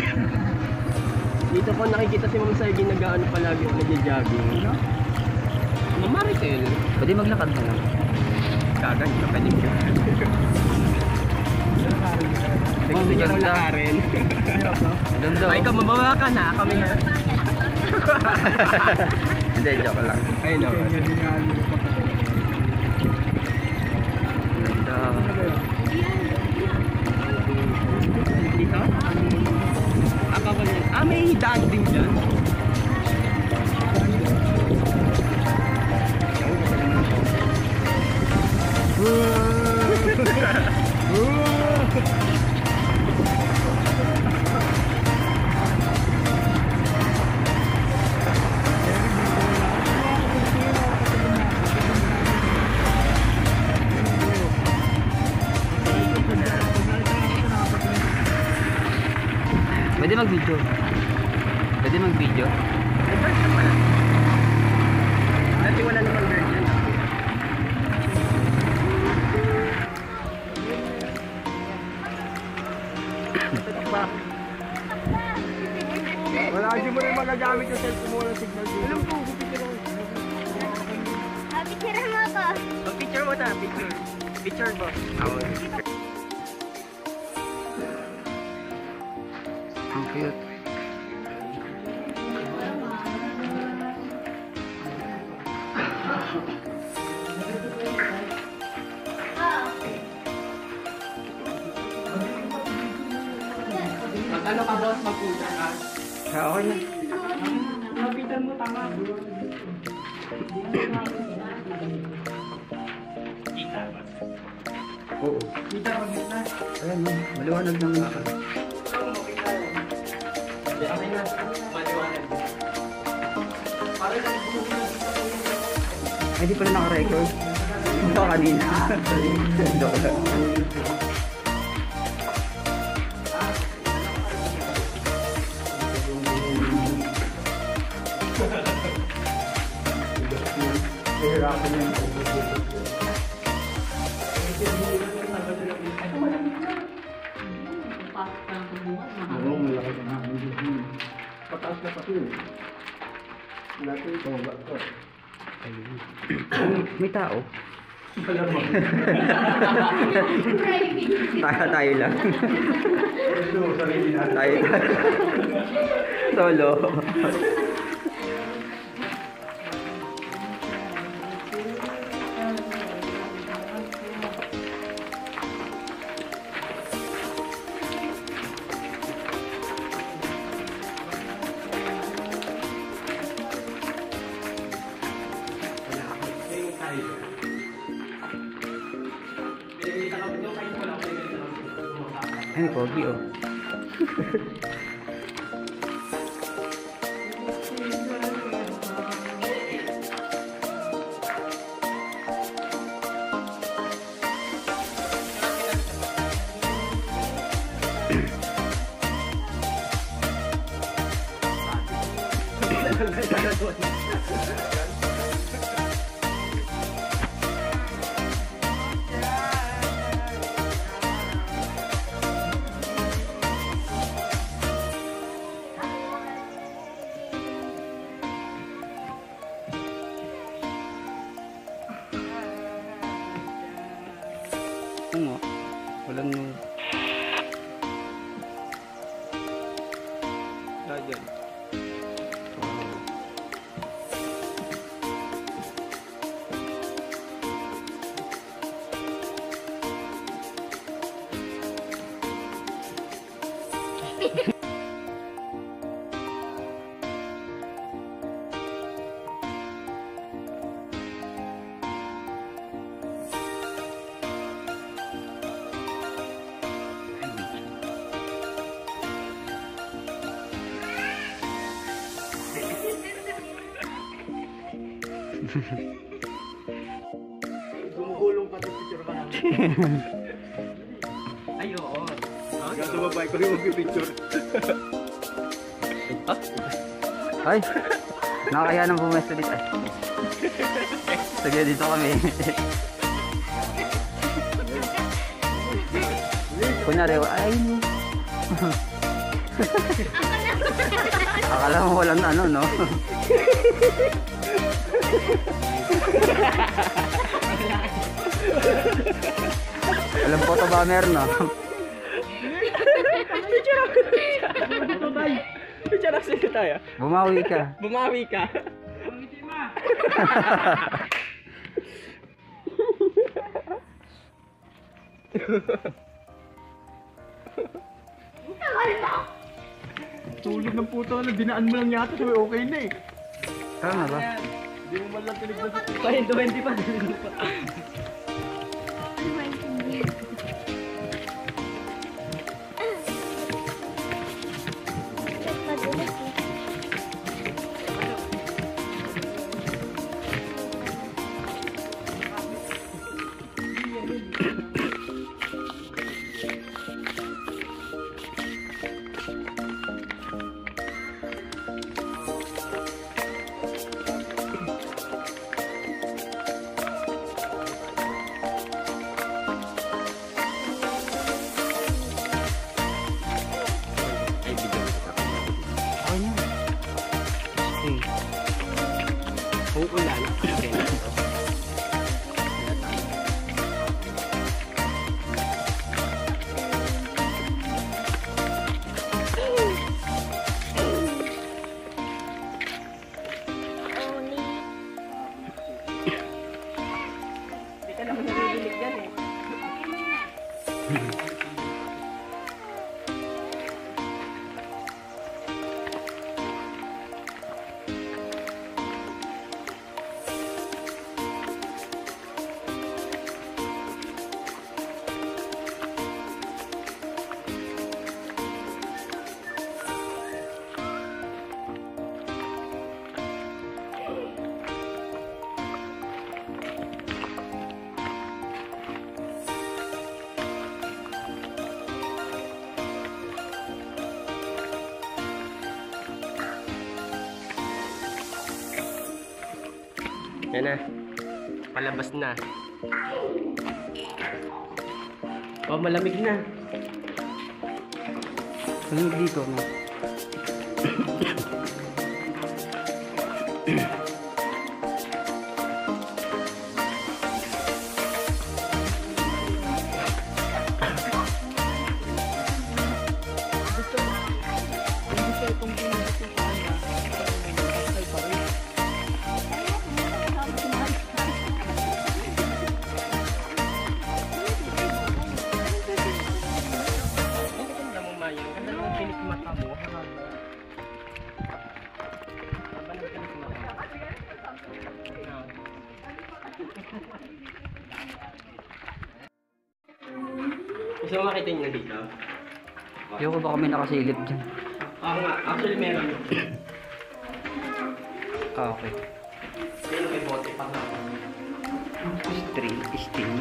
Dito ko nakikita si Ma'am Sergey nag-ano palagi, nagja-jogging. Ano? Ma'am Maritel. Pwede maglakad na lang. Kagan, pwede ko. Gusto niya raw lakarin. Ganda. Ay, ikaw mababa ka na. Kami na. Hindi, joke lang. Ayun naman. Ganda. Dito? Apa ba yan? Ah, may daan din dyan. Pwede mag-video. Pwede mag-video. Dati wala naman bird yan. Ba? Wala kasi mo rin magagamit yung cellphone mo ng signal dito. Alam ko, picture ko. Picture mo ako. Picture mo na, picture. Picture ko. Ang cute. Ano ka boss, magputa ka? Okay na. Lapitan mo, tama. Kita ba? Oo. Kita ba gitna? Ayan, maliwanag ng lakad. Akin na, maliwanag. Ay, di pala naka-record. Ito kanina. Joke lang. Hirapan yan. Oo, malaki ka na. Pataas na pati yun. Dati ito, ito. May tao. Tayo lang. Tayo. Solo. Ay, pogi oh. Oo nga. Walang nung... Dyan. Gumugulong pa ito picture ka namin. Ay, oo. Kaya sumabay ko yung mag-picture. Ay! Nakakaya ng pumesto dito. Ay. Sige, dito kami. Kunyari, ay! Akala mo walang ano, no? Walang photo bomber, no? Picture ako sa'yo tayo. Bumawi ka. Bumawi ka. Tulog ng puto na, dinaan mo lang yata, sabi okay na eh. Tama ba? Hindi mo man lang tinignan sa puto. Ay, 20 pa. Uulan. Hindi ka naman narinig yan eh. Yan na. Palabas na. Oh, malamig na. Tingin dito, no? Gusto mo makita nyo dito? Ayoko ba kami nakasilip dyan? Ako nga, actually meron. Ah, okay. Pero may bote pa nga. Steam.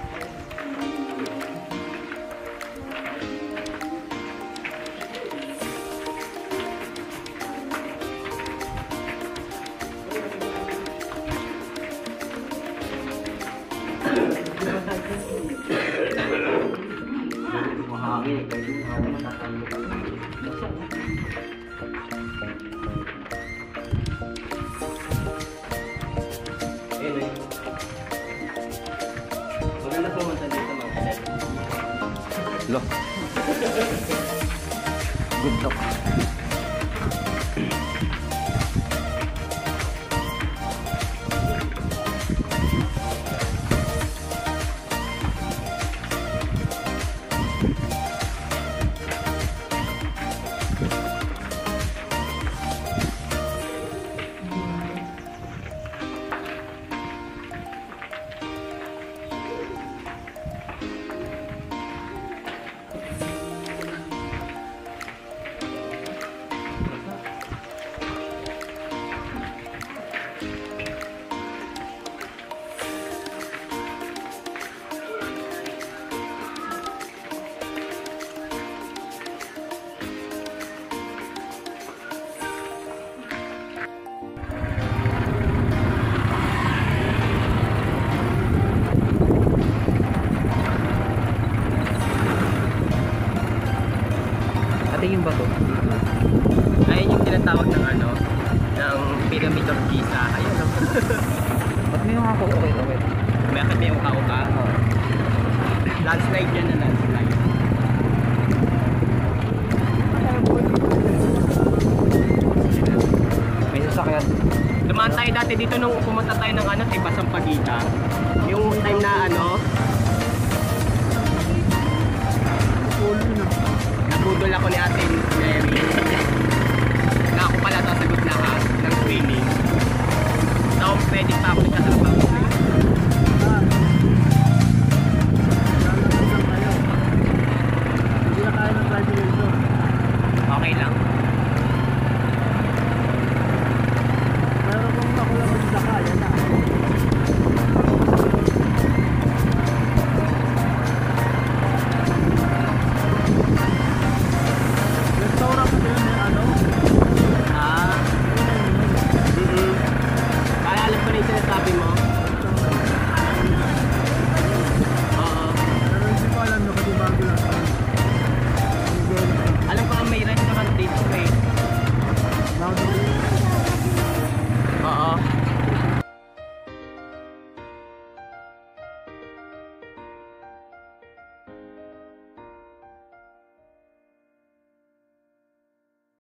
Mahangin, kasi mahangin matatalo ka. Ayun eh. Maganda pumunta dito mga kalit. Lo. Good talk. yung bato? Ayun yung tinatawag ng ano, ng Pyramid of Giza. Ayun lang. Ba't may mga okay. Bakit may uka-uka? Landslide yan na landslide. May sasakyan. Dumaan tayo dati dito nung pumunta tayo ng ano, Tiba Sampaguita. Yung time na ano, nabudol ako ni Ate Mary. Na ako pala sasagot lahat ng swimming. So, pwede pa ako nagsasalapang swimming. Hindi na kaya ng graduation. Okay lang.